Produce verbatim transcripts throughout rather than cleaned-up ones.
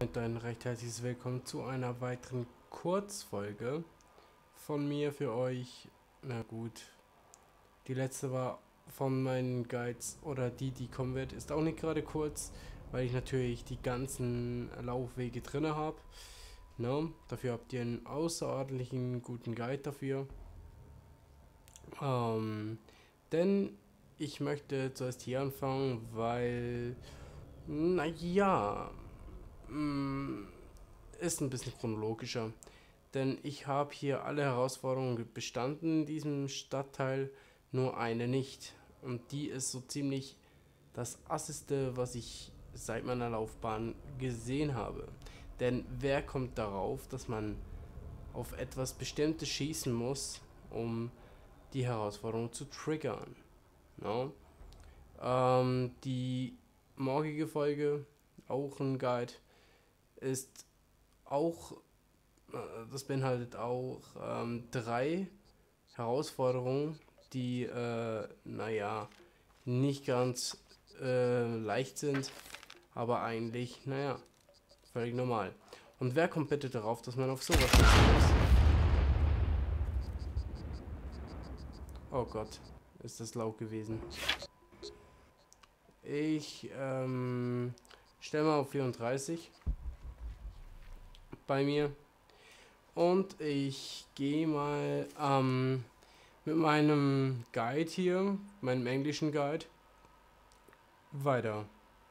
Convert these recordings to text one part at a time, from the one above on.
Und ein recht herzliches Willkommen zu einer weiteren Kurzfolge von mir für euch. Na gut, die letzte war von meinen Guides, oder die, die kommen wird, ist auch nicht gerade kurz, weil ich natürlich die ganzen Laufwege drin habe. No, dafür habt ihr einen außerordentlichen guten Guide dafür. Ähm, denn ich möchte zuerst hier anfangen, weil, naja, ist ein bisschen chronologischer. Denn ich habe hier alle Herausforderungen bestanden in diesem Stadtteil, nur eine nicht. Und die ist so ziemlich das Asseste, was ich seit meiner Laufbahn gesehen habe. Denn wer kommt darauf, dass man auf etwas Bestimmtes schießen muss, um die Herausforderung zu triggern? No? Ähm, die morgige Folge, auch ein Guide, ist auch, äh, das beinhaltet auch ähm, drei Herausforderungen, die, äh, naja, nicht ganz äh, leicht sind, aber eigentlich, naja, völlig normal. Und wer kommt bitte darauf, dass man auf sowas schießen muss? Oh Gott, ist das laut gewesen. Ich ähm, stelle mal auf vierunddreißig bei mir. Und ich gehe mal ähm, mit meinem Guide hier, meinem englischen Guide, weiter.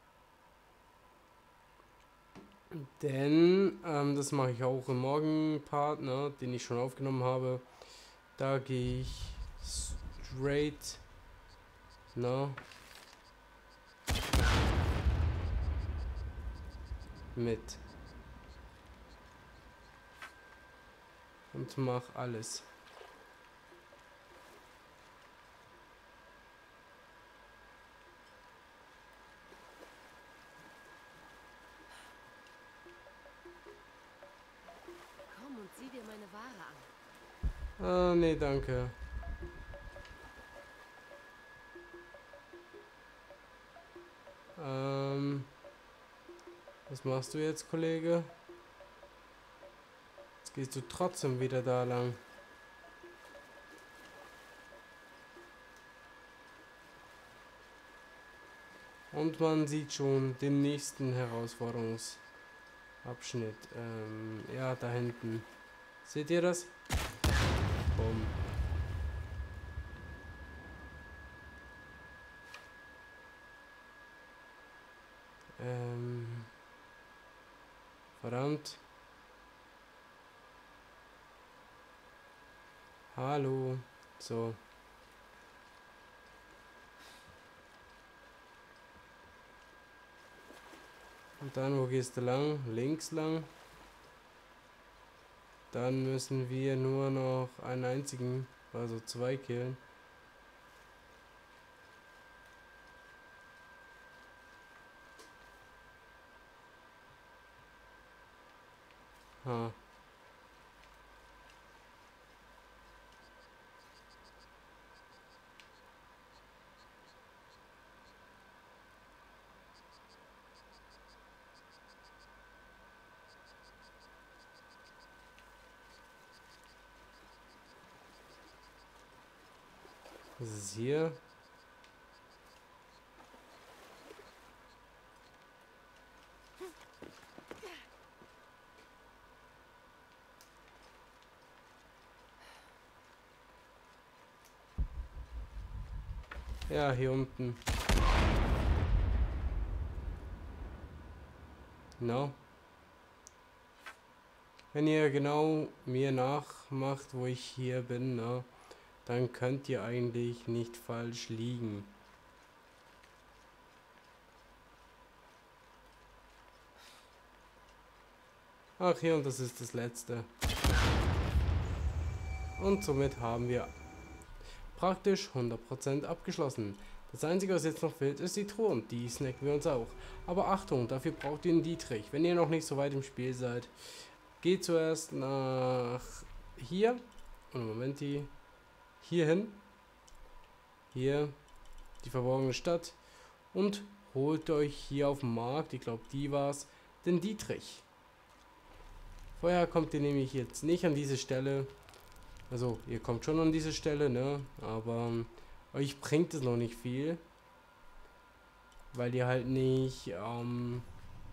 Denn, ähm, das mache ich auch im Morgenpart, ne, den ich schon aufgenommen habe. Da gehe ich straight, ne, mit. Und mach alles. Komm und sieh dir meine Ware an. Ah, nee, danke. Ähm, was machst du jetzt, Kollege? Jetzt gehst du trotzdem wieder da lang. Und man sieht schon den nächsten Herausforderungsabschnitt. Ähm, ja, da hinten. Seht ihr das? Bumm. Ähm, verdammt. Hallo. So. Und dann, wo gehst du lang? Links lang. Dann müssen wir nur noch einen einzigen, also zwei killen. Ha. Was ist hier? Ja, hier unten. No. Wenn ihr genau mir nachmacht, wo ich hier bin, no, dann könnt ihr eigentlich nicht falsch liegen. Ach hier, und das ist das letzte. Und somit haben wir praktisch hundert Prozent abgeschlossen. Das einzige, was jetzt noch fehlt, ist die Truhe, und die snacken wir uns auch. Aber Achtung, dafür braucht ihr einen Dietrich. Wenn ihr noch nicht so weit im Spiel seid, geht zuerst nach hier. Und Moment, die hier hin. Hier, die verborgene Stadt. Und holt euch hier auf dem Markt, ich glaube, die war's, den Dietrich. Vorher kommt ihr nämlich jetzt nicht an diese Stelle. Also, ihr kommt schon an diese Stelle, ne? Aber ähm, euch bringt es noch nicht viel. Weil ihr halt nicht ähm,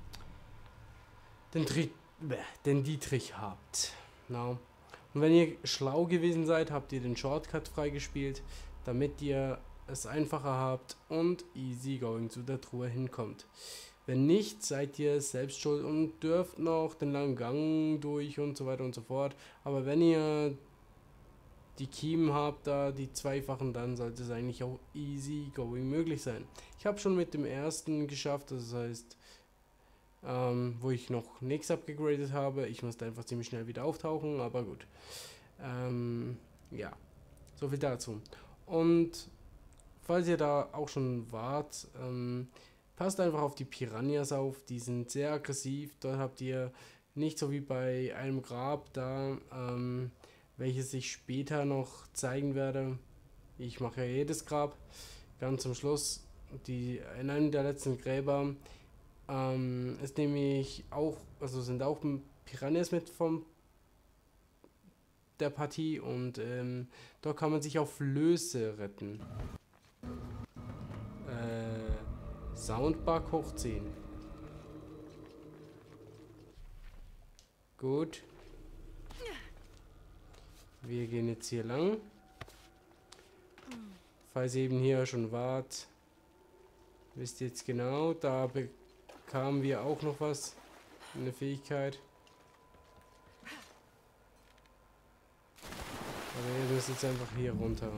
den, Tri den Dietrich habt. No. Und wenn ihr schlau gewesen seid, habt ihr den Shortcut freigespielt, damit ihr es einfacher habt und easy going zu der Truhe hinkommt. Wenn nicht, seid ihr selbst schuld und dürft noch den langen Gang durch und so weiter und so fort. Aber wenn ihr die Kiemen habt, da die zweifachen, dann sollte es eigentlich auch easy going möglich sein. Ich habe schon mit dem ersten geschafft, das heißt, ähm, wo ich noch nichts abgegradet habe. Ich musste einfach ziemlich schnell wieder auftauchen, aber gut. Ähm, ja, so viel dazu. Und falls ihr da auch schon wart, ähm, passt einfach auf die Piranhas auf, die sind sehr aggressiv. Dort habt ihr nicht so wie bei einem Grab da, ähm, welches ich später noch zeigen werde. Ich mache ja jedes Grab. Ganz zum Schluss, die, in einem der letzten Gräber ähm, ist nämlich auch, also sind auch Piranhas mit vom der Partie und ähm, dort kann man sich auf Flöße retten. Äh, Soundbug hoch zehn. Gut. Wir gehen jetzt hier lang. Falls ihr eben hier schon wart, wisst ihr jetzt genau, da bekamen wir auch noch was, eine Fähigkeit. Aber ihr müsst jetzt einfach hier runter.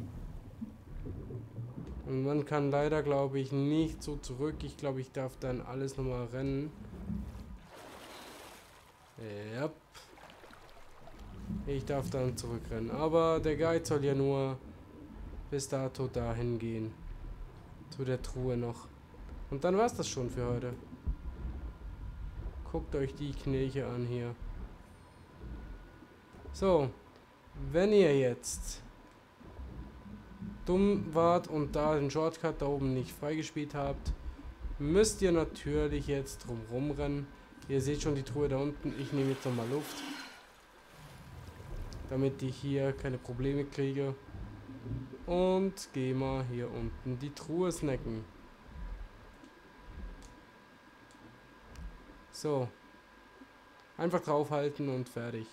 Und man kann leider, glaube ich, nicht so zurück. Ich glaube, ich darf dann alles nochmal rennen. Ja. Yep. Ich darf dann zurückrennen. Aber der Guide soll ja nur bis dato dahin gehen. Zu der Truhe noch. Und dann war's das schon für heute. Guckt euch die Knirche an hier. So. Wenn ihr jetzt dumm wart und da den Shortcut da oben nicht freigespielt habt, müsst ihr natürlich jetzt drum rumrennen. Ihr seht schon die Truhe da unten. Ich nehme jetzt nochmal Luft, damit ich hier keine Probleme kriege. Und gehe mal hier unten die Truhe snacken. So. Einfach draufhalten und fertig.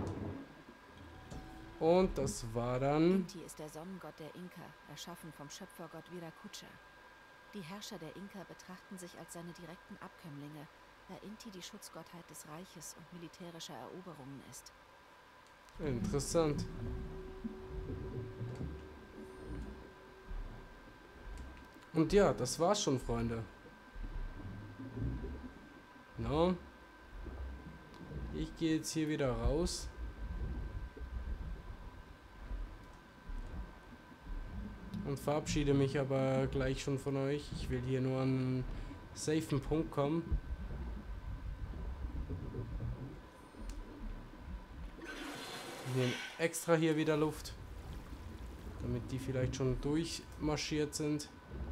Und das war dann... Inti ist der Sonnengott der Inka, erschaffen vom Schöpfergott Viracocha. Die Herrscher der Inka betrachten sich als seine direkten Abkömmlinge, da Inti die Schutzgottheit des Reiches und militärischer Eroberungen ist. Interessant. Und ja, das war's schon, Freunde. No. Ich gehe jetzt hier wieder raus. Und verabschiede mich aber gleich schon von euch. Ich will hier nur an einen safen Punkt kommen. Wir nehmen extra hier wieder Luft, damit die vielleicht schon durchmarschiert sind.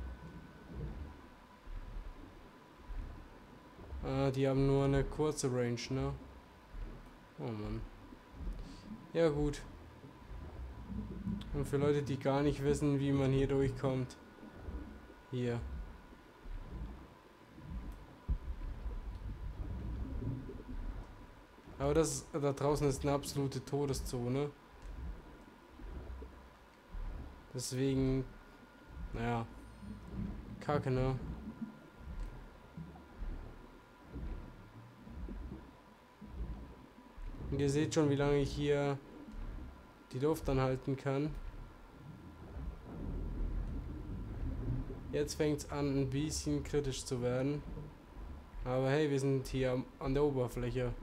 Ah, die haben nur eine kurze Range, ne? Oh Mann. Ja gut. Und für Leute, die gar nicht wissen, wie man hier durchkommt. Hier. Aber das da draußen ist eine absolute Todeszone. Deswegen, naja, Kacke, ne? Und ihr seht schon, wie lange ich hier die Luft anhalten kann. Jetzt fängt es an, ein bisschen kritisch zu werden. Aber hey, wir sind hier an der Oberfläche.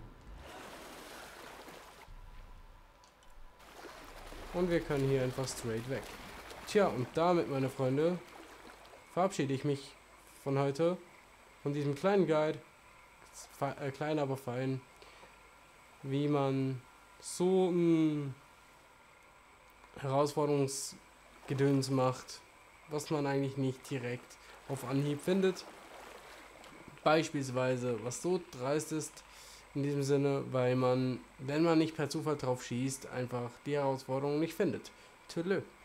Und wir können hier einfach straight weg. Tja, und damit, meine Freunde, verabschiede ich mich von heute. Von diesem kleinen Guide. Äh, klein, aber fein. Wie man so ein Herausforderungsgedöns macht, was man eigentlich nicht direkt auf Anhieb findet. beispielsweise, was so dreist ist in diesem Sinne, weil man, wenn man nicht per Zufall drauf schießt, einfach die Herausforderung nicht findet. Tschüss.